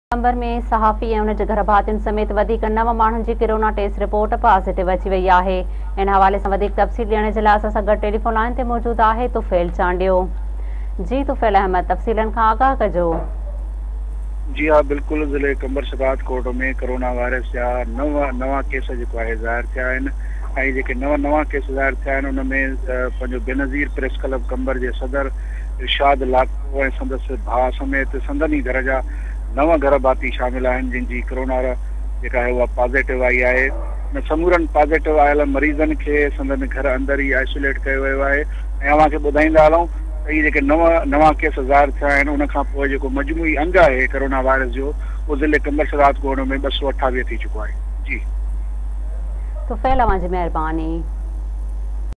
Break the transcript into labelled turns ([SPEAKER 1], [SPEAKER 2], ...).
[SPEAKER 1] Number में सहाफ़ी ऐं उनजे घर भातियुनि समेत वधीक 9 माण्हुनि जी कोरोना टेस्ट रिपोर्ट पॉजिटिव अची वई आहे। इन हवाले सां वधीक तफ़सील ॾियण जे लाइ असां सां गॾु टेलीफोन लाइन ते मौजूदु आहे तुफ़ैल चांडियो। जी तुफ़ैल अहमद, तफ़सीलनि खां आगाह कजो।
[SPEAKER 2] जी हाँ, बिल्कुल ज़िले कंबर शबात कोट में कोरोना वायरस जा नवा केस जेको आहे ज़ाहिर थिया आहिनि ऐं जेके नवा केस ज़ाहिर थिया आहिनि उन में पंहिंजो बेनज़ीर प्रेस क्लब कंबर जे सदर इरशाद लाको ऐं संदसि भाउ समेत संदनी घर जा 9 घर भाती शामिल आहिनि जिनजी कोरोना जेका आहे उहा पॉजिटिव आई आहे। उन समूरनि पॉजिटिव आयल मरीज़नि खे संदनि घर अंदरि ई आइसोलेट कयो वियो आहे ऐं अव्हांखे ॿुधाईंदा हलूं त इहे जेके नवा केस ज़ाहिर थिया आहिनि उन खां पोइ जेको मजमूई अंग आहे कोरोना वायरस जो उहो ज़िले कंबर शबात कोट में 228 थी चुको आहे। जी
[SPEAKER 1] तुफ़ैल, अव्हांजी महिरबानी।